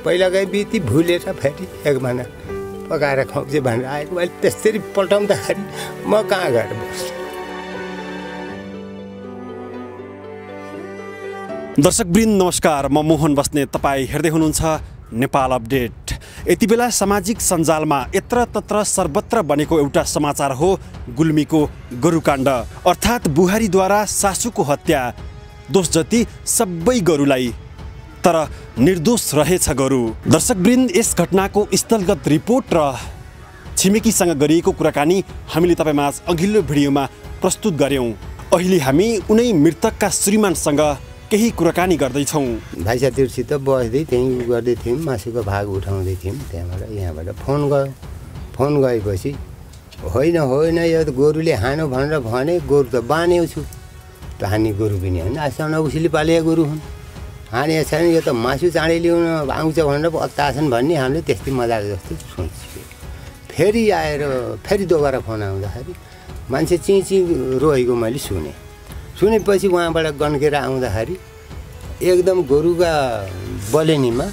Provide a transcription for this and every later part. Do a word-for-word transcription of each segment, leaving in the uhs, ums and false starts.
पहिला गए बिति भुलेर फेरि एक महिना पकाएर खुवाउँछु भनेर आएको मैले त्यसरी पल्टाउँदाखेरि म कहाँ गएर बस्छु। दर्शकवृन्द नमस्कार, म मोहन बस्ने, तपाईँ हेर्दै हुनुहुन्छ नेपाल अपडेट। यति बेला सामाजिक सञ्जालमा यत्र तत्र सर्वत्र बनेको एउटा समाचार हो गुल्मीको गोरुकाण्ड, अर्थात् बुहारीद्वारा सासूको हत्या। दोष जति सबै गोरुलाई, तर निर्दोष रहेछ गोरु। दर्शकवृन्द, यस घटनाको स्थलगत रिपोर्ट र छिमेकीसँग गरिएको कुराकानी हामीले तपाईँमाझ अघिल्लो भिडियोमा प्रस्तुत गर्यौँ। अहिले हामी उनै मृतकका श्रीमानसँग केही कुराकानी गर्दैछौँ। भाइ साथीहरूसित बस्दै त्यहीँ गर्दै थियौँ, मासुको भाग उठाउँदै थियौँ। त्यहाँबाट यहाँबाट फोन गयो। फोन गएपछि होइन होइन यो त गोरुले हानो भनेर भने, गोरु त बाँधेको छु। त हान्ने गोरु पनि होइन, आजसम्म उसले पालेका गोरु हुन्, हानेको छैन, यो त मासु चाँडै ल्याउन आउँछ भनेर अत्ताछन् भन्ने हामीले त्यस्तै मजाक जस्तो सोच्यो। फेरि आएर फेरि दोबारा फोन आउँदाखेरि मान्छे चिँ चिँ रोएको मैले सुनेँ। सुनेपछि उहाँबाट गन्केर आउँदाखेरि एकदम गोरुका बलेनीमा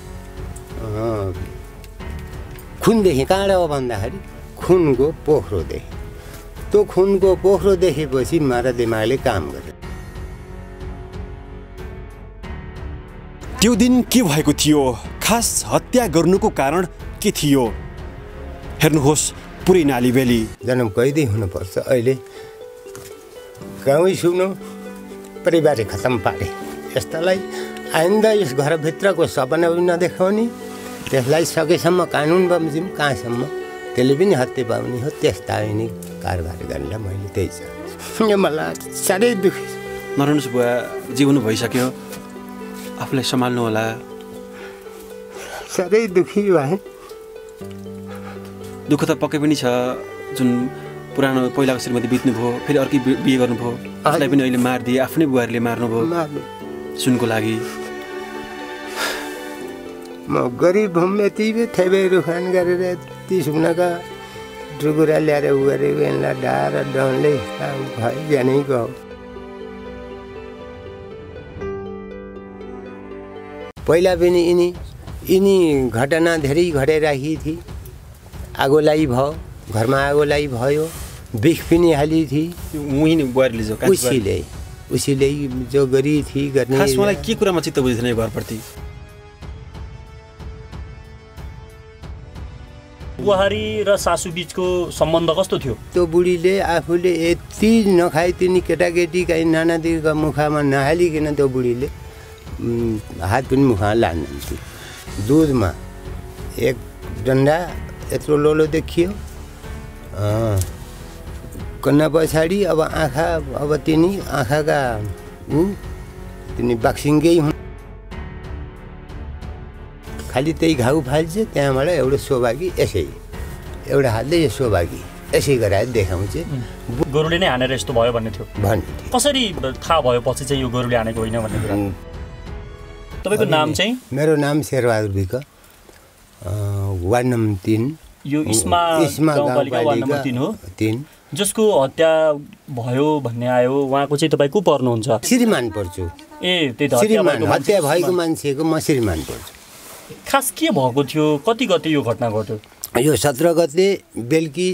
खुन देखेँ। कहाँबाट हो भन्दाखेरि खुनको पोखरो देखेँ। त्यो खुनको पोखरो देखेपछि मारा दिमागले काम गर्यो। त्यो दिन के भएको थियो, खास हत्या गर्नुको कारण के थियो, हेर्नुहोस् पुरै नालीबेली। जन्म कैदै हुनुपर्छ, अहिले गाउँै सुन्नु परिवारै खतम पारे। यस्तालाई आइन्दा यस घरभित्रको सपना पनि नदेखाउने, त्यसलाई सकेसम्म कानुन बमोजिम कहाँसम्म त्यसले पनि हत्या पाउने हो, त्यस्ता नि कारबार गरेर मैले त्यही छ। मलाई साह्रै दुःखी। नरनुस बुवा जीवनु भइसक्यो, आफूलाई सम्हाल्नु होला। साह्रै दुःखी भए। दुःख त पक्कै पनि छ, जुन पुरानो पहिलाको श्रीमती बित्नुभयो, फेरि अर्कै बिहे गर्नुभयो, उसलाई पनि अहिले मारिदिए, आफ्नै बुहारीले मार्नुभयो सुनको लागि। म गरिब हुँ, यति थेबे रुखान गरेर यति सुनका डुगुरा ल्याएर उ गरेको यसलाई डाएर डनले भाइ ज्यानै गयो। पहिला पनि यिनी यिनी घटना धेरै घटाइराखेकी थिए। आगोलाई भयो, घरमा आगोलाई भयो, बिख पनि हाली थिए। उसीले उसीले जो गरी थिए गर्ने। खास मलाई के कुरामा चित्त बुझ्दैन यो घरप्रति? बुहारी र सासू बिचको सम्बन्ध कस्तो थियो? त्यो बुढीले आफूले यति नखाइ तिनी केटाकेटी काहीँ नानादिका मुखामा नहालिकन त्यो बुढीले हात पनि मुखमा लान्थ्यो। दुधमा एक डन्डा यत्रो लोलो देखियो, कन्ना पछाडि अब आँखा, अब तिनी आँखाका तिनी बाक्सिङ्गै हुन्। खालि त्यही घाउ फाल्छ। त्यहाँबाट एउटा सौभागी यसै, एउटा हातले यो सौभागी यसै गराएर देखाउँछ। गोरुले नै हानेर यस्तो भयो भन्ने थियो भन्ने। कसरी थाहा भयो पछि चाहिँ यो गोरुले हानेको होइन भन्ने कुरा? तपाईँको नाम चाहिँ? मेरो नाम शेरबहादुर विक, वार्ड नम्बर तिन, यो इस्मा गाउँपालिका वार्ड नम्बर तिन हो। तिन जसको हत्या भयो भन्ने आयो, उहाँको चाहिँ तपाईँ को पर्नुहुन्छ? श्रीमान पर्छु। ए त्यही त, श्रीमान हत्या भएको मान्छेको म श्रीमान पर्छु। खास के भएको थियो, कति गते यो घटना घट्यो? यो सत्र गते बेलुकी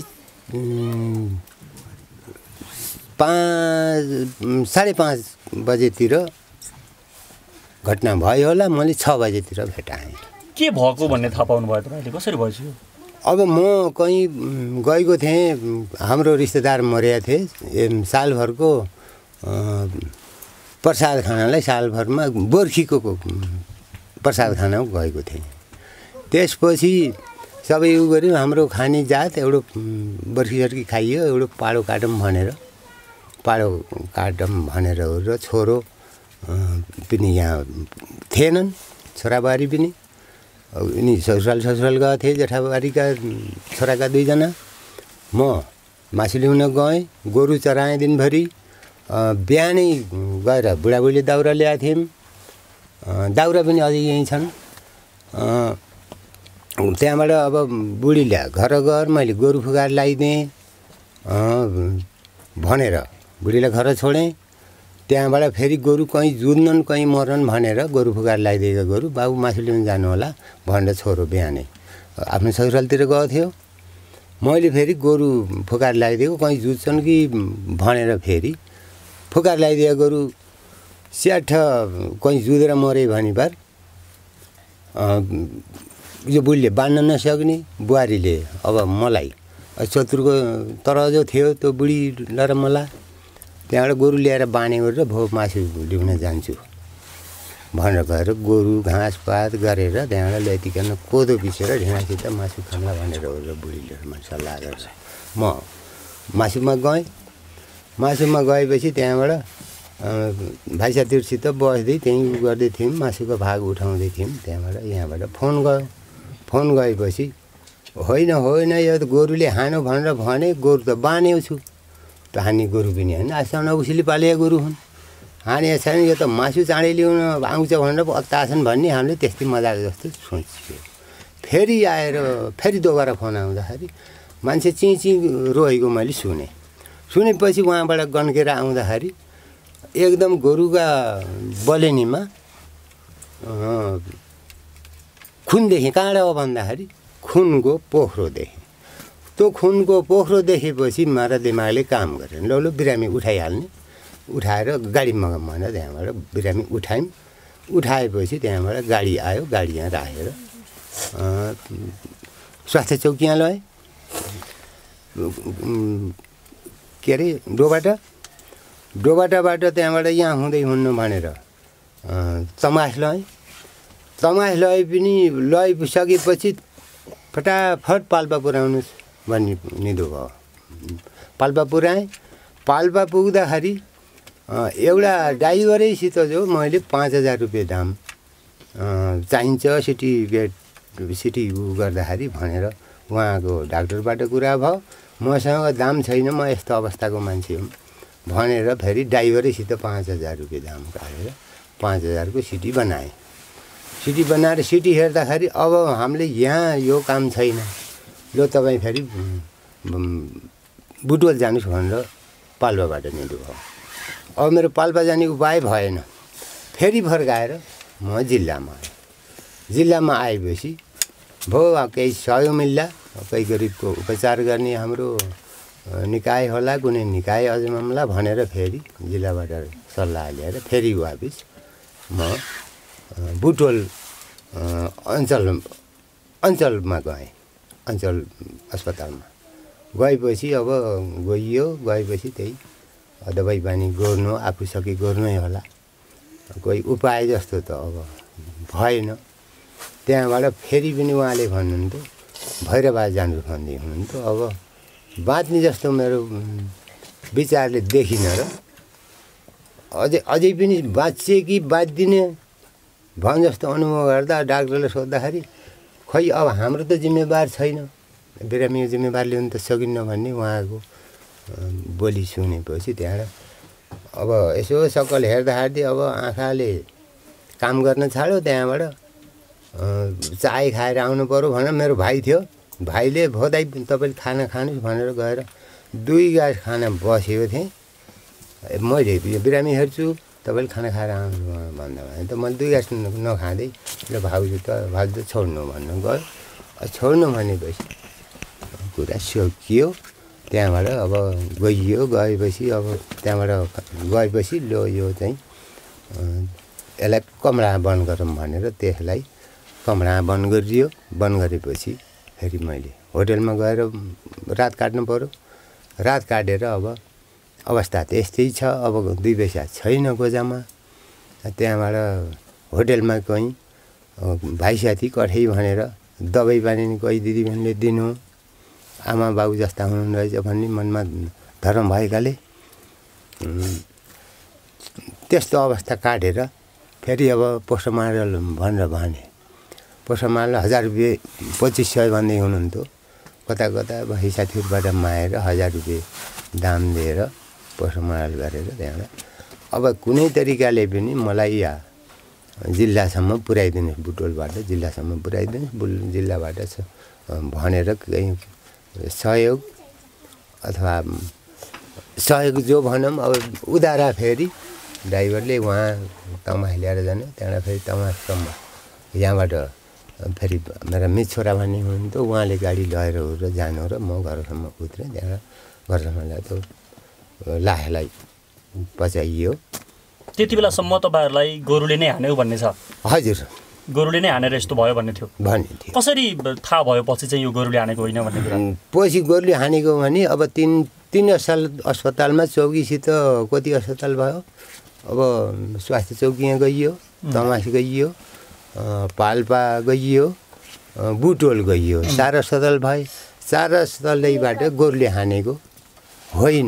पाँच साढे पाँच बजेतिर घटना भयो होला। मैले छ बजेतिर भेटाएँ। के भएको भन्ने थाहा पाउनु भयो तपाईँले? कसरी भयो? अब म कहीँ गएको थिएँ, हाम्रो रिश्तेदार मरेका थिए। सालभरको प्रसाद खानालाई सालभरमा बोर्खीको प्रसाद खाना गएको थिएँ। त्यसपछि सबै उ गऱ्यौँ। हाम्रो खाने जात एउटा बर्खी सर्की खाइयो, एउटा पाडो काटौँ भनेर पाडो काटौँ भनेर हो। र छोरो पनि यहाँ थिएनन्, छोराबारी पनि। यिनी ससुराल ससुराल गएको थिएँ, जेठाबारीका छोराका दुईजना। म मासु ल्याउन गएँ, गोरु चराएँ दिनभरि। बिहानै गएर बुढाबुढीले दाउरा ल्याएको थियौँ। दाउरा पनि अझै यहीँ छन्। त्यहाँबाट अब बुढीले घर घर मैले गोरु फुकाएर लगाइदिएँ भनेर बुढीलाई घर छोडेँ। त्यहाँबाट फेरि गोरु कहीँ जुत्नन् कहीँ मर्नन् भनेर गोरु फुकाएर लगाइदिएको गोरु बाबु मासु लिन जानु होला भनेर छोरो बिहानै आफ्नो ससुरालतिर गएको थियो। मैले फेरि गोरु फुकाएर लगाइदिएको कहीँ जुत्छन् कि भनेर फेरि फुकाएर लगाइदिएको गोरु स्याठ कहीँ जुधेर मरे भने बार यो बुढीले बाँध्न नसक्ने बुहारीले अब मलाई शत्रुको तरजो थियो त्यो बुढी र मलाई त्यहाँबाट गोरु ल्याएर बाँधे गरेर भो मासु ल्याउन जान्छु भनेर गएर गोरु घाँस पात गरेर त्यहाँबाट ल्याइकन कोदो पिसेर ढिँडासित मासु खान्ला भनेर बुढीले मलाई सल्लाह गर्छ। म मासुमा गएँ। मासुमा गएपछि त्यहाँबाट भाइ साथीहरूसित बस्दै त्यहीँ गर्दै थियौँ मासुको भाग उठाउँदै थियौँ। त्यहाँबाट यहाँबाट फोन गयो। फोन गएपछि होइन होइन यो त गोरुले हानो भनेर भने गोरु त बाँधेको छु त हान्ने गोरु पनि होइन आजसम्म उसले पालेका गोरु हुन् हानेको छैन यो त मासु चाँडै ल्याउन आउँछ भनेर अत्ताछन् भन्ने हामीले त्यस्तै मजाको जस्तो सोच्यो। फेरि आएर फेरि दोबारा फोन आउँदाखेरि मान्छे चिँ चिँ रोएको मैले सुने। सुनेपछि उहाँबाट गन्केर आउँदाखेरि एकदम गोरुका बलेनीमा खुन देखेँ। कहाँबाट हो भन्दाखेरि खुनको पोखरो देखेँ। त्यो खुनको पोखरो देखेपछि मारा दिमागले काम गरेन। ल लु बिरामी उठाइहाल्ने उठाएर गाडी मगाउँ भनेर त्यहाँबाट बिरामी उठायौँ। उठाएपछि त्यहाँबाट गाडी आयो। गाडी यहाँ राखेर स्वास्थ्य चौकी यहाँ लएँ। के अरे डोबाटा डोबाटाबाट त्यहाँबाट यहाँ हुँदै हुन्न भनेर तमास लएँ। तमास लए पनि लइसकेपछि फटाफट पाल्पा पुऱ्याउनुहोस् भन्ने निदो भयो। पाल्पा पुऱ्याएँ। पाल्पा पुग्दाखेरि एउटा ड्राइभरैसित जो मैले पाँच हजार रुपियाँ दाम चाहिन्छ सिटी गेट सिटी उ गर्दाखेरि भनेर उहाँको डाक्टरबाट कुरा भयो। मसँग दाम छैन म यस्तो अवस्थाको मान्छे हुँ भनेर फेरि ड्राइभरैसित पाँच हजार रुपियाँ दाम काटेर पाँच हजारको सिटी बनाएँ। सिटी बनाएर सिटी हेर्दाखेरि अब हामीले यहाँ यो काम छैन ल तपाईँ फेरि बुटवल जानुहोस् भनेर पाल्पाबाट निदो भयो। अब मेरो पाल्पा जाने उपाय भएन। फेरि फर्काएर म जिल्लामा आएँ। जिल्लामा आएपछि भयो केही सहयोग मिल्ला कोही गरिबको उपचार गर्ने हाम्रो निकाय होला कुनै निकाय अजमाम्ला भनेर फेरि जिल्लाबाट सल्लाह ल्याएर फेरि वापिस म बुटवल अञ्चल अञ्चलमा गएँ। अञ्चल अस्पतालमा गएपछि अब गइयो। गएपछि त्यही दबाई पानी गर्नु आफू सके गर्नै होला कोही उपाय जस्तो त अब भएन। त्यहाँबाट फेरि पनि उहाँले भन्नुहुन्थ्यो भैरवबाद जानु भन्दै हुनुहुन्थ्यो। अब बाँच्ने जस्तो मेरो विचारले देखिनँ र अझै अझै पनि बाँच्चे कि बाँच्दिने भन जस्तो अनुभव गर्दा डाक्टरले सोद्धाखेरि खै अब हाम्रो त जिम्मेवार छैन बिरामीको जिम्मेवार लिनु त सकिन्न भन्ने उहाँको बोली सुनेपछि त्यहाँबाट अब यसो सकल हेर्दाखेरि अब आँखाले काम गर्न छाड्यो। त्यहाँबाट चाय खाएर आउनु पऱ्यो भनेर मेरो भाइ थियो। भाइले भोदाइ तपाईँले खाना खानुहोस् भनेर गएर दुई गाँस खाना बसेको थिएँ। मैले बिरामी हेर्छु तपाईँले खाना खाएर आउनु भन्दा भने त मैले दुई गाँस नखाँदै ल भाउजू त भाउजू त छोड्नु भन्नु गयो। छोड्नु भनेपछि कुरा सकियो। त्यहाँबाट अब गइयो। गएपछि अब त्यहाँबाट गएपछि लो यो चाहिँ यसलाई कमरा बन्द गरौँ भनेर त्यसलाई कमरा बन्द गरिदियो। बन्द गरेपछि फेरि मैले होटेलमा गएर रात काट्नु पऱ्यो। रात काटेर अब अवस्था त्यस्तै छ। अब दुई पैसा छैन गोजामा। त्यहाँबाट होटेलमा कहीँ भाइ साथी कठै भनेर दबाई पानी कोही दिदीबहिनीले दिनु आमा बाबु जस्ता हुनुहुँदो रहेछ भन्ने मनमा धर्म भएकाले त्यस्तो अवस्था काटेर फेरि अब पोस्टमार्टम भनेर भने पोस्टमार्टम हजार रुपियाँ पच्चिस सय भन्दै हुनुहुन्थ्यो। कता कता भाइ साथीहरूबाट मागेर हजार रुपियाँ दाम दिएर पोस्टमार्टम गरेर त्यहाँबाट अब कुनै तरिकाले पनि मलाई या जिल्लासम्म पुर्याइदिनुहोस् बुटवलबाट जिल्लासम्म पुर्याइदिनुहोस् बुल जिल्लाबाट भनेर कहीँ सहयोग अथवा सहयोग जो भनौँ अब उधारा फेरि ड्राइभरले उहाँ तमास ल्याएर जाने त्यहाँबाट फेरि तमाससम्म यहाँबाट फेरि मेरा मित छोरा भन्ने हुनुहुन्थ्यो उहाँले गाडी लगेर र जानु र म घरसम्म उत्रेँ त्यहाँबाट घरसम्म ल्याएर त्यो लासलाई पचाइयो। त्यति बेलासम्म तपाईँहरूलाई गोरुले नै हान्यो भन्ने छ? हजुर गोरुले नै हानेर यस्तो भयो भन्ने थियो भन्ने थियो। कसरी थाहा भयो पछि चाहिँ यो गोरुले हानेको होइन भन्ने कुरा? पछि गोरुले हानेको भने अब तिन तिन अस्पताल अस्पतालमा चौकीसित कति अस्पताल भयो अब स्वास्थ्य चौकी यहाँ गइयो, तमास गइयो, पाल्पा गइयो, बुटोल गइयो, चार अस्पताल भए। चार अस्पतालैबाट गोरुले हानेको होइन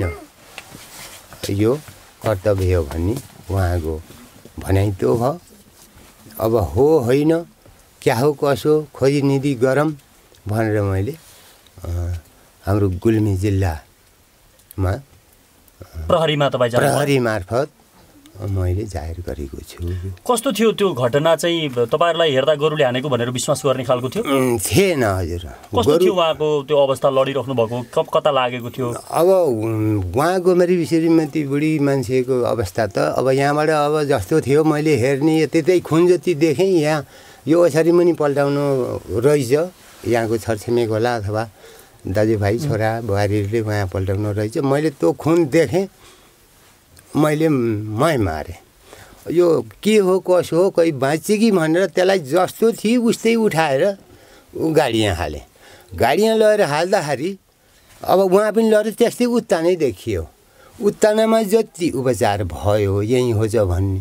यो कर्तव्य हो भन्ने उहाँको भनाइ त्यो भयो। अब हो होइन क्या हो कसो खोजी निधि गरौँ भनेर मैले हाम्रो गुल्मी जिल्लामा प्रहरीमा तपाईँ प्रहरी मार्फत मैले जाहेर गरेको छु। कस्तो थियो त्यो घटना चाहिँ? तपाईँहरूलाई हेर्दा गोरुले हानेको भनेर विश्वास गर्ने खालको थियो? थिएन हजुर। कस्तो थियो उहाँको त्यो अवस्था, लडिराख्नु भएको कता लागेको थियो? अब उहाँको मेरो श्रीमती बुढी मान्छेको अवस्था त अब यहाँबाट अब जस्तो थियो मैले हेर्ने त्यतै खुन जति देखेँ। यहाँ यो यसरी पनि पल्टाउनु रहेछ, यहाँको छरछिमेक होला अथवा दाजुभाइ छोरा बुहारीहरूले उहाँ पल्टाउनु रहेछ। मैले त्यो खुन देखेँ, मैले मै मारेँ। यो के हो कसो हो कोही बाँचे कि भनेर त्यसलाई जस्तो थियो उस्तै उठाएर गाडी यहाँ हालेँ। गाडी यहाँ लगेर हाल्दाखेरि अब उहाँ पनि लगेर त्यस्तै उत्तानै देखियो। उत्तानमा जति उपचार भयो यहीँ हो छ भन्ने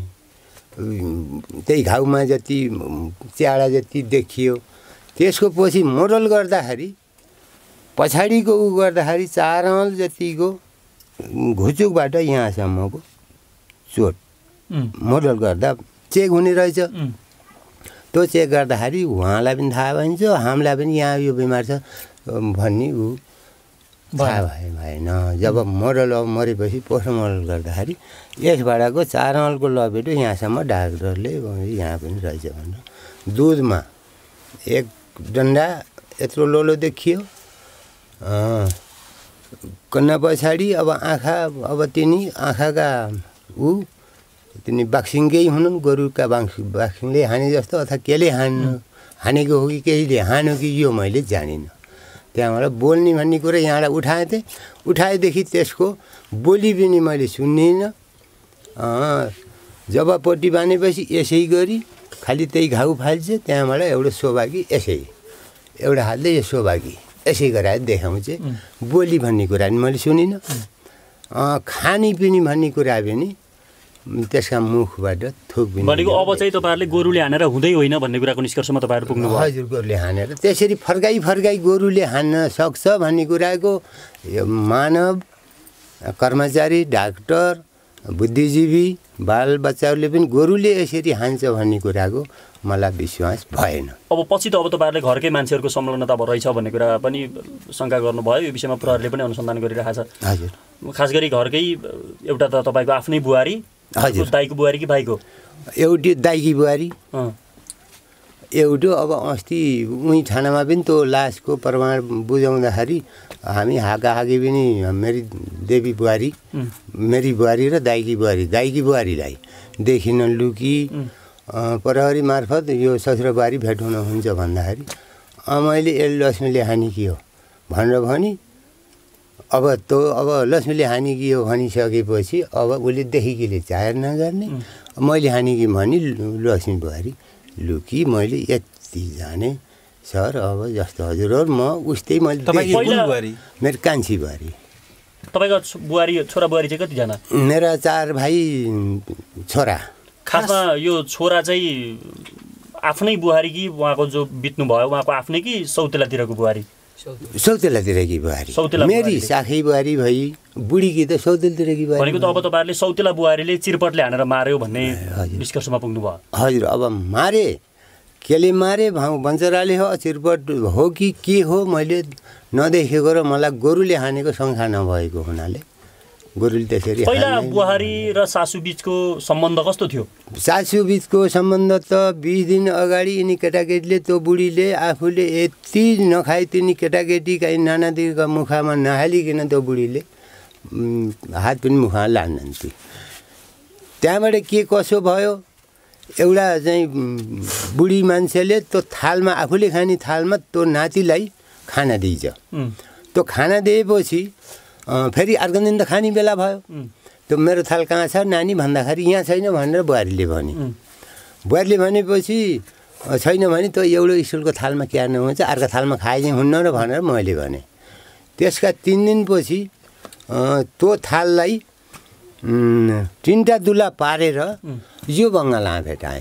त्यही घाउमा जति च्याडा जति देखियो। त्यसको पछि मोडल गर्दाखेरि पछाडिको उ गर्दाखेरि चार आँल जतिको घुचुकबाट यहाँसम्मको चोट मोडल गर्दा चेक हुने रहेछ। त्यो चेक गर्दाखेरि उहाँलाई पनि थाहा भइन्छ, हामीलाई पनि यहाँ यो बिमार छ भन्ने ऊ थाहा भए भएन। जब मोडल अब मरेपछि पोस्टमोडल गर्दाखेरि यसबाटको चार आँलको लपेटो यहाँसम्म डाक्टरले यहाँ पनि रहेछ भनेर दुधमा एक डन्डा यत्रो लोलो देखियो। कन्ना पछाडि अब आँखा अब तिनी आँखाका ऊ तिनी बाक्सिङकै हुनुन्, गोरुका बाक्सिङ बाक्सिङले हाने जस्तो अथवा केले हान्नु हानेको हो कि केहीले हान्यो कि यो मैले जानिनँ। त्यहाँबाट बोल्ने भन्ने कुरा यहाँबाट उठाएँ थिएँ। उठाएदेखि त्यसको बोली पनि मैले सुन्दिनँ। जब पट्टी बाँधेपछि यसै गरी खालि त्यही घाउ फाल्छ, त्यहाँबाट एउटा सौभागी यसै एउटा हातले यो सौभागी यसै गराएर देखाउँछ। बोली भन्ने कुरा पनि मैले सुनिनँ। खानेपिनी भन्ने कुरा पनि त्यसका मुखबाट थुक पनि भनेको अब चाहिँ तपाईँहरूले गोरुले हानेर हुँदै होइन भन्ने कुराको निष्कर्षमा तपाईँहरू पुग्नु भयो? हजुर, गोरुले हानेर त्यसरी फर्काइ फर्काइ गोरुले हान्न सक्छ भन्ने कुराको यो मानव कर्मचारी डाक्टर बुद्धिजीवी बालबच्चाहरूले पनि गोरुले यसरी हान्छ भन्ने कुराको मलाई विश्वास भएन। अब पछि त अब तपाईँहरूले घरकै मान्छेहरूको संलग्नता रहेछ भन्ने कुरा पनि शङ्का गर्नुभयो। यो विषयमा प्रहरीले पनि अनुसन्धान गरिरहेको छ। हजुर, खास गरी घरकै एउटा त तपाईँको आफ्नै बुहारी, हजुर दाइको बुहारी कि भाइको? एउटी दाइकी बुहारी, एउटो अब अस्ति उहीँ थानामा पनि त्यो लासको प्रमाण बुझाउँदाखेरि हामी हाकाहाकी पनि मेरी देवी बुहारी मेरी बुहारी र दाइकी बुहारी दाइकी बुहारीलाई देखिन लुकी प्रहरी मार्फत यो ससुरा बुहारी भेट हुनुहुन्छ भन्दाखेरि मैले ए लक्ष्मीले हानि कि हो भनेर भनी। अब त्यो अब लक्ष्मीले हानि कि हो भनिसकेपछि अब उसले देखिकीले जाहेर नगर्ने, मैले हानि कि भनी लक्ष्मी बुहारी लुकी मैले यति जाने सर। अब जस्तो हजुर म उस्तै मैले मेरो कान्छी बुहारी। तपाईँको बुहारी छोरा बुहारी चाहिँ कतिजना? मेरा चार भाइ छोरा। खासमा यो छोरा चाहिँ आफ्नै बुहारी कि उहाँको जो बित्नु भयो उहाँको आफ्नै कि सौतेलातिरको बुहारी? सौतेलातिरकी बुहारी, मेरी साखी बुहारी भई बुढीकी त सौतेलातिरकी बुहारी। भनेको त अब तपाईँहरूले सौतेला बुहारीले चिरपटले हानेर मार्यो भन्ने निष्कर्षमा पुग्नु भयो? हजुर, अब मारे केले मारे बन्चराले हो चिरपट हो कि के हो मैले नदेखेको र मलाई गोरुले हानेको शङ्का नभएको हुनाले गोरुले त्यसरी। पहिला बुहारी र सासू बिचको सम्बन्ध कस्तो थियो? सासू बिचको सम्बन्ध त बिस दिन अगाडि यिनी केटाकेटीले त्यो बुढीले आफूले यति नखाइ तिनी केटाकेटीका नानादिका मुखामा नहालिकन त्यो बुढीले हात पनि मुखमा लान्थ्यो। त्यहाँबाट के कसो भयो एउटा चाहिँ बुढी मान्छेले त्यो थालमा आफूले खाने थालमा त्यो नातिलाई खाना दिइछ त्यो खाना दिएपछि फेरि अर्को दिन त खाने बेला भयो त्यो मेरो थाल कहाँ छ नानी भन्दाखेरि यहाँ छैन भनेर बुहारीले भने बुहारीले भनेपछि छैन भने त्यो एउटा स्कुलको थालमा क्यार्नु हुन्छ अर्को थालमा खाए चाहिँ हुन्न र भनेर मैले भने त्यसका तिन दिनपछि त्यो थाललाई तिनवटा दुला पारेर यो बङ्गालमा भेटाएँ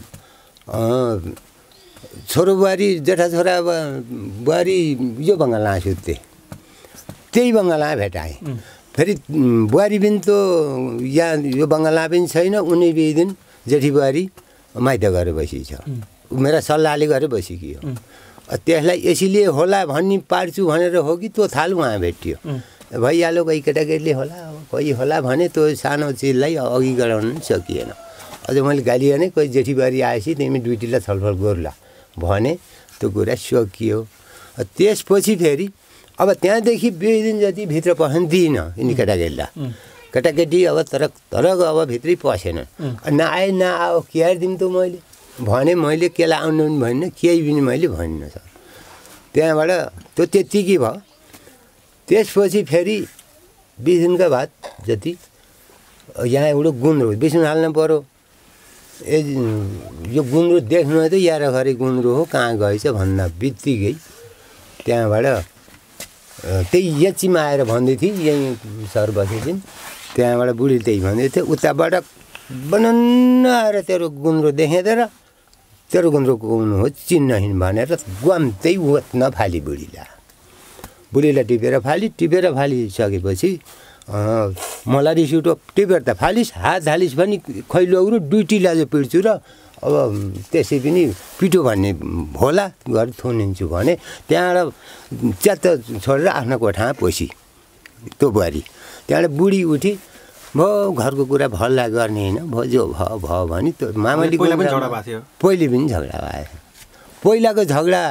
छोरो बुहारी जेठा छोरा बुहारी यो बङ्गालमा सुत्थे त्यही बङ्गालमा भेटाएँ फेरि बुहारी पनि त यहाँ यो बङ्गालमा पनि छैन उनी बिस दिन जेठी बुहारी माइत गएर बसी छ मेरा सल्लाहले गरे बसेकी हो त्यसलाई यसैले होला भन्ने पार्छु भनेर हो कि त्यो थाल उहाँ भेटियो भइहाल्यो कोही केटाकेटीले होला कोही होला भने त्यो सानो चिजलाई अघि गराउन सकिएन अझ मैले गाली हाने कोही जेठी बारी आएपछि तिमी ड्युटीलाई छलफल गर्ला भने त्यो कुरा सकियो त्यसपछि फेरि अब त्यहाँदेखि बिस दिन जति भित्र पस्न दिइनँ यिनी केटाकेटीलाई केटाकेटी अब तर तर अब भित्रै पसेन नआए नआओ क्यार दिउँ त मैले भने मैले केलाई आउनु पनि भनिनँ केही पनि मैले भनिनँ सर त्यहाँबाट त्यो त्यत्तिकै भयो त्यसपछि फेरि बिस दिनका बाद जति यहाँ एउटा गुन्द्रो बिसुन हाल्नु पऱ्यो ए यो गुन्द्रो देख्नु त याराखरी गुन्द्रो हो कहाँ गएछ भन्दा बित्तिकै त्यहाँबाट त्यही यचीमा आएर भन्दै थिएँ यहीँ सर बसेछन् त्यहाँबाट बुढीले त्यही भन्दै थियो उताबाट बनन्न आएर तेरो गुन्द्रो देखेँ तर तेरो गुन्द्रो कुन हो चिन्नहिन् भनेर ग्वाम्तै ओत्न फाली बुढीलाई बुढीलाई टिपेर फाली टिपेर फालिसकेपछि मलाई रिस उठ्यो टिपेर त फालिस् हात हालिस् भने खैलो र दुईटीलाई चाहिँ पिट्छु र अब त्यसै पनि पिटो भन्ने होला गरेर थुनिन्छु भने त्यहाँबाट च्यात्त छोडेर आफ्नो कोठामा पसी त्यो बुहारी त्यहाँबाट बुढी उठी भयो घरको कुरा भल्ला गर्ने होइन भयो जो भयो भयो भने त्यो मामाले पहिले पनि झगडा भयो पहिलाको झगडा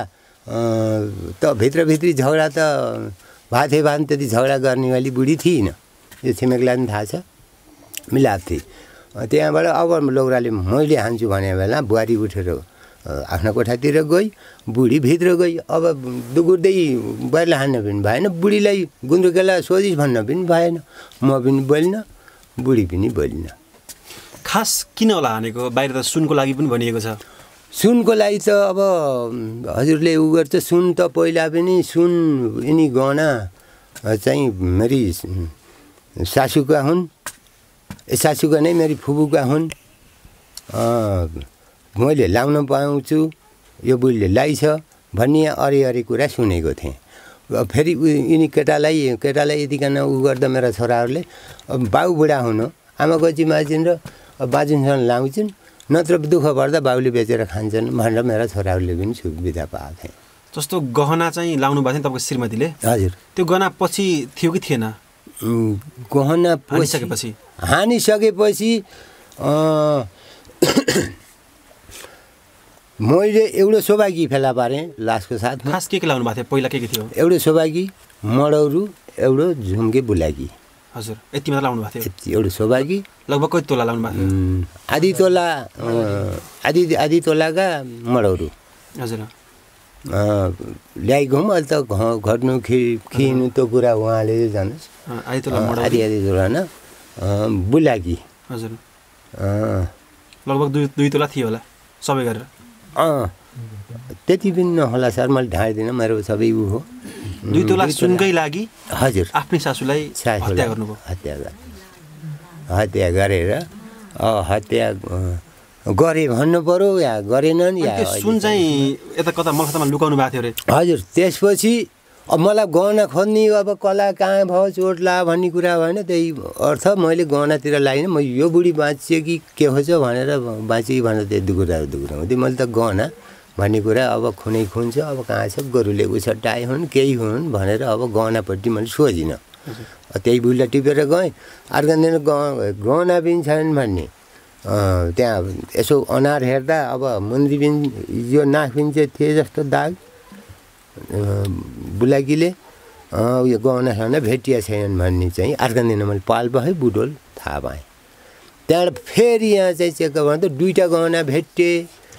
त भित्रभित्री झगडा त भाथे भान त्यति झगडा गर्नेवाली बुढी थिइनँ यो छिमेकलाई पनि थाहा छ मिलाप थिएँ त्यहाँबाट अब लौराले मैले हान्छु भने बेला बुहारी उठेर आफ्नो कोठातिर गई बुढी भित्र गई अब दुगुर्दै बुहारीलाई हान्न पनि भएन बुढीलाई गुन्द्रुकेलाई सोधिस् भन्न पनि भएन म पनि बोल्न बुढी पनि बोल्न खास किन होला हानेको बाहिर त सुनको लागि पनि भनिएको छ सुनको लागि त अब हजुरले उ गर्छ सुन त पहिला पनि सुन यिनी गहना चाहिँ मेरी सासूका हुन् सासूका नै मेरी फुपूका हुन् मैले लाउन पाउँछु यो बुढीले लाइछ भन्ने अरे अरे कुरा सुनेको थिएँ फेरि यिनी केटालाई केटालाई यतिकन उ गर्दा मेरा छोराहरूले बाउ बुढा हुनु आमाको जिम्माजिन र बाजुनसँग लाउँछन् नत्र दुःख पर्दा बाउले बेचेर खान्छन् भनेर मेरा छोराहरूले पनि सुविधा पाएको थिएँ जस्तो गहना चाहिँ लाउनु भएको थियो तपाईँको श्रीमतीले हजुर त्यो गहना पछि थियो कि थिएन गहना हानिसकेपछि हानिसकेपछि मैले एउटा सौभागी फेला पारेँ लासको साथमा खास के के लाउनु भएको थियो पहिला के के थियो एउटा सौभागी मडौरू एउटा झुम्के बुलाकी हजुर यति मात्र लाउनु भएको थियो एउटा सौभागी लगभग कति तोला लाउनु भएको थियो आधी तोला आधी आधी तोलाका मडौरू हजुर ल्याइको पनि अहिले त घट्नु खि खिनु त्यो कुरा उहाँले जानुहोस् आधी तोला आधी आधी तोला न बुलाकी हजुर लगभग दुई दुई तोला थियो होला सबै गरेर अँ त्यति पनि नहोला सर मैले ढाँट्दिनँ मेरो सबै ऊ हो दुई तोला सुनकै लागि हजुर आफ्नै सासूलाई हत्या गर्नुभयो हत्या हत्या गरेर हत्या गरे भन्नु पर्यो या गरेनन् या सुन चाहिँ यता कता मलखतामा लुकाउनु भएको थियो अरे हजुर त्यसपछि अब मलाई गहना खोज्ने अब कला कहाँ भयो चोट ला भन्ने कुरा भएन त्यही अर्थ मैले गहनातिर लागिनँ म यो बुढी बाँचियो कि के होछ भनेर बाँची भनेर त्यो दुगुरा दुगुरा हुँदै मैले त गहना भन्ने कुरा अब खुनै खुन छ अब कहाँ छ गोरुले उछट्टाए हुन् केही हुन् भनेर अब गहनापट्टि मैले सोधिनँ त्यही बुढीलाई टिपेर गएँ अर्को दिन गहना पनि छैनन् भन्ने त्यहाँ यसो अनार हेर्दा अब मुन्द्री पनि यो नाक पनि चाहिँ थिए जस्तो दाग बुलाकीले यो गहना खाना भेटिया छैनन् भन्ने चाहिँ अर्को दिन मैले पाल पाएँ बुढोल थाहा पाएँ त्यहाँबाट फेरि यहाँ चाहिँ चेकअप गर्दा दुईवटा गहना भेट्टे,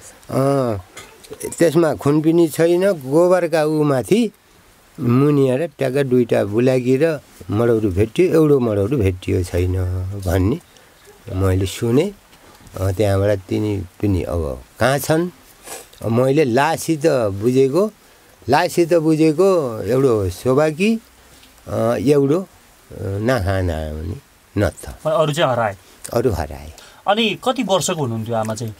त्यसमा खुनपिनी छैन, गोबरका उमाथि मुनिएर ट्याक्क दुईवटा बुलाकी र मडौरो भेटियो, एउटो मडौरो भेटियो छैन भन्ने मैले सुने। त्यहाँबाट तिनी पनि अब कहाँ छन्? मैले लासित बुझेको लासित बुझेको एउटो शोभाकी, एउटो नाखाना हुने नत्थ, अरू चाहिँ हराए अरू हराए। अनि कति वर्षको हुनुहुन्थ्यो आमा चाहिँ?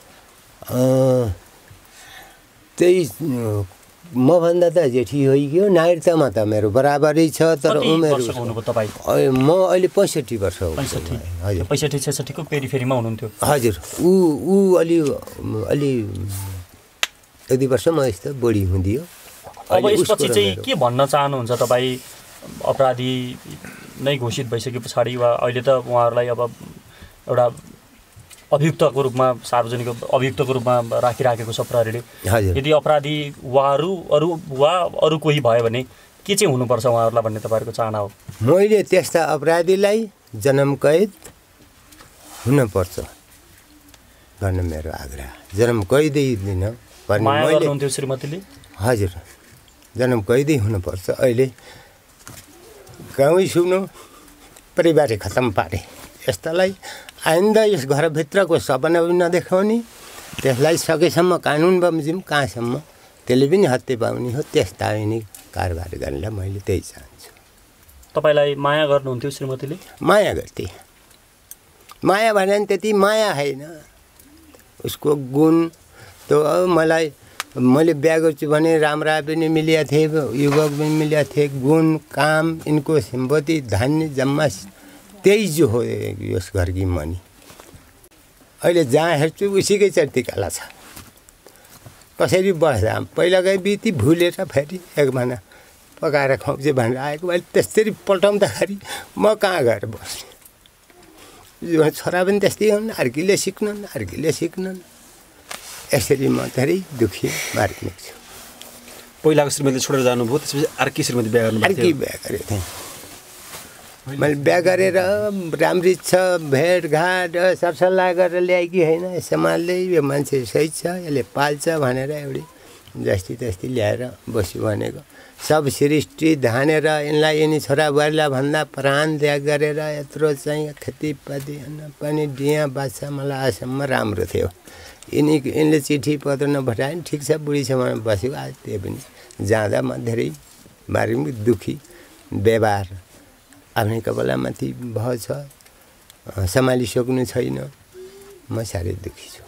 त्यही मभन्दा त जेठी होइगयो, नागरिकतामा त मेरो बराबरै छ, तर उमेर हुनुभयो तपाईँ? म अहिले पैँसठी वर्ष हो। पैँसठी हजुर, पैँसठी छैसठीको पेरिफेरीमा हुनुहुन्थ्यो? हजुर। ऊ ऊ अलि अलि एक दुई वर्ष म यस्तो बढी हुन्थ्यो। अब यसपछि चाहिँ के भन्न चाहनुहुन्छ तपाईँ? अपराधी नै घोषित भइसके पछाडि वा अहिले त उहाँहरूलाई अब एउटा अभियुक्तको रूपमा, सार्वजनिक अभियुक्तको रूपमा राखिराखेको छ प्रहरीले। यदि अपराधी उहाँहरू अरू वा अरू कोही भयो भने के चाहिँ हुनुपर्छ उहाँहरूलाई भन्ने तपाईँहरूको चाहना हो? मैले त्यस्ता अपराधीलाई जन्म कैद हुनुपर्छ भन्न मेरो आग्रह। जन्म कैदै दिन पर्ने। माया गर्नुहुन्थ्यो श्रीमतीले? हजुर, जन्म कैदै हुनुपर्छ। अहिले गाउँ सुन्नु, परिवारै खतम पारे यस्तालाई आइन्दा यस घरभित्रको सपना पनि नदेखाउने, त्यसलाई सकेसम्म कानुन बमोजिम कहाँसम्म त्यसले पनि हत्या पाउने हो, त्यस्ता यिनी कारबार गर्नलाई मैले त्यही चाहन्छु। तपाईँलाई माया गर्नुहुन्थ्यो श्रीमतीले? माया गर्थे। माया भने त्यति माया होइन, उसको गुण त मलाई, मैले बिहा गर्छु भने राम्रा पनि मिलेका थिए, युवक पनि मिलेका थिए, गुण काम यिनको सम्पत्ति धान्य जम्मा त्यही जो हो यस घरकी मनी। अहिले जहाँ हेर्छु उसीकै चर्ती काला छ। कसरी बस्दा पहिलाकै बिती भुलेर फेरि एक महिना पकाएर खुवाउँछु भनेर आएको, अहिले त्यसरी पल्टाउँदाखेरि म कहाँ गएर बस्ने? छोरा पनि त्यस्तै हुन्, अर्कीले सिक्नुन् अर्कीले सिक्नुन्, यसरी म धेरै दुःखी मार्मिक छु। पहिलाको श्रीमतीले छोडेर जानुभयो, त्यसपछि अर्की श्रीमती बिहा गर्नु? अर्की बिहा गरेको थिएँ मैले। बिहा गरेर राम्री छ, भेटघाट सरसल्लाह गरेर ल्याएकी होइन, समाजले यो मान्छे सही छ, यसले पाल्छ भनेर एउटी जस्ती तस्ती ल्याएर बस्यो भनेको। सब सृष्टि धानेर यिनलाई यिनी छोराबुहारीलाई भन्दा प्राण त्याग गरेर यत्रो चाहिँ खेतीपाती पनि डिया बाछा मलाई आजसम्म राम्रो थियो। यिनी यिनले चिठी पत्र नपठाए नि ठिक छ, बुढी छ भनेर बस्यो। आज त्यो पनि जाँदा म धेरै बारेमा दुःखी। व्यवहार आफ्नै कपालामाथि भयो छ, सम्हालिसक्नु छैन, म साह्रै दुःखी छु।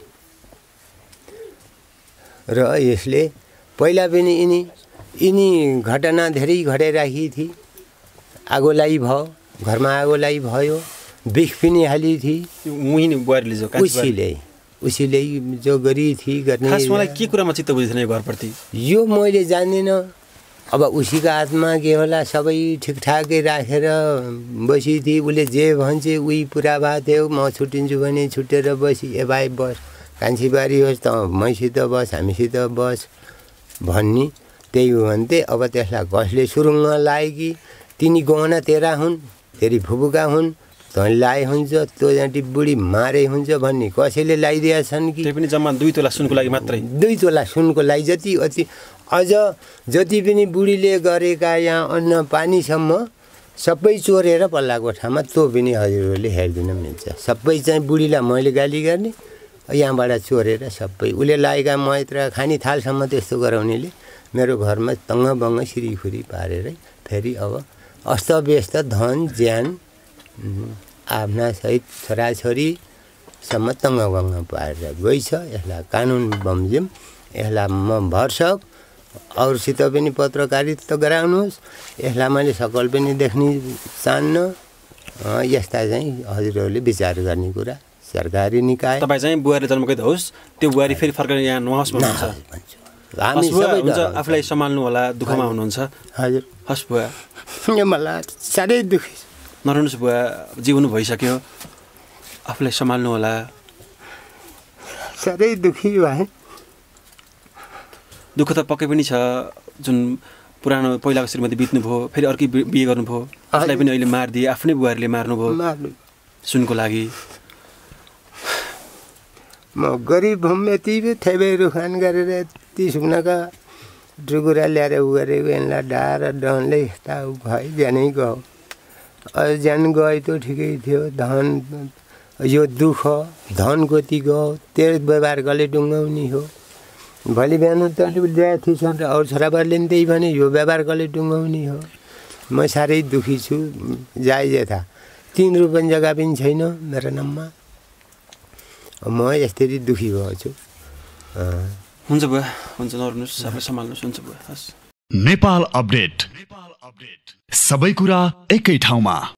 र यसले पहिला पनि यिनी यिनी घटना धेरै घटाइराखेकी थिए। आगोलाई भयो, घरमा आगोलाई भयो, बिख पनि हाली थिए। उसीले उसीले जो गरी थिए गर्ने। मलाई के कुरामा चित्त बुझ्दैन यो घरप्रति? यो मैले जान्दिनँ। अब उसीको हातमा के होला, सबै ठिकठाकै राखेर बसी थिए। उसले जे भन्छ उही पुरा भएको थियो। म छुट्टिन्छु भने छुटेर बसी, ए भाइ बस, कान्छीबारी होस् त मैसित बस, हामीसित बस भन्ने त्यही हो भन्थे। अब त्यसलाई कसले सुरुङ्ग लाए कि तिनी गहना तेरा हुन्, तेरी फुपूका हुन्, तैँले लाए हुन्छ, त्यो जाँटी बुढी मारे हुन्छ भन्ने कसैले लगाइदिएछन् कि? त्यही पनि जम्मा दुई तोला सुनको लागि मात्रै? दुई तोला सुनको लागि जति अति अझ जति पनि बुढीले गरेका यहाँ अन्न पानीसम्म सबै चोरेर पल्ला कोठामा त्यो पनि हजुरहरूले हेरिदिन मिल्छ। सबै चाहिँ बुढीलाई मैले गाली गर्ने, यहाँबाट चोरेर सबै उसले लागेका मैत्र खाने थालसम्म त्यस्तो गराउनेले मेरो घरमा तङ्गबङ्ग सिरिखुरी पारेरै फेरि अब अस्तव्यस्त धन ज्यान आफ्ना सहित छोराछोरीसम्म तङ्गबङ्ग पारेर गइछ। यसलाई कानुन बमोजिम, यसलाई म भरसक अरूसित पनि पत्रकारिता गराउनुहोस्। यसलाई मैले सकल पनि देख्ने चाहन्न। यस्ता चाहिँ हजुरहरूले विचार गर्ने कुरा सरकारी निकाय। तपाईँ चाहिँ बुहारी जन्मकै होस्, त्यो बुहारी फेरि फर्केर यहाँ नहोस् भन्नुहुन्छ? हामी सबै आफूलाई सम्हाल्नु होला, दुःखमा हुनुहुन्छ। हजुर हस् बुवा, मलाई साह्रै दुःखी। नरहनुहोस् बुवा, जीवन भइसक्यो, आफूलाई सम्हाल्नु होला। साह्रै दुःखी भए। दुःख त पक्कै पनि छ। जुन पुरानो पहिलाको श्रीमती बित्नुभयो, फेरि अर्कै बिहे गर्नुभयो, उसलाई पनि अहिले मारिदिए, आफ्नै बुहारीले मार्नुभयो सुनको लागि। म गरिब हम यति थेबेहरू खान गरेर यति सुक्नका टुकुरा ल्याएर उ गरेको यसलाई डाएर डनले यस्ता उ भयो ज्यानै गयो अझ ज्यान गए त ठिकै थियो धन यो दुःख धन कति गयो त्यो व्यवहार कसले डुङ्गाउने हो भोलि बिहान त ल्याएको थिएछन् र अरू छोराबारले पनि त्यही भने यो व्यवहार कसले डुङ्गाउने हो म साह्रै दुःखी छु जायज यथा तिन रुपियाँ जग्गा पनि छैन मेरो नाममा म यसरी दुःखी भएको छु हुन्छ बुवा हुन्छ नर्नुहोस् आफूले सम्हाल्नुहोस् हुन्छ बुवा हस् नेपाल अपडेट सबै कुरा एकै ठाउँमा।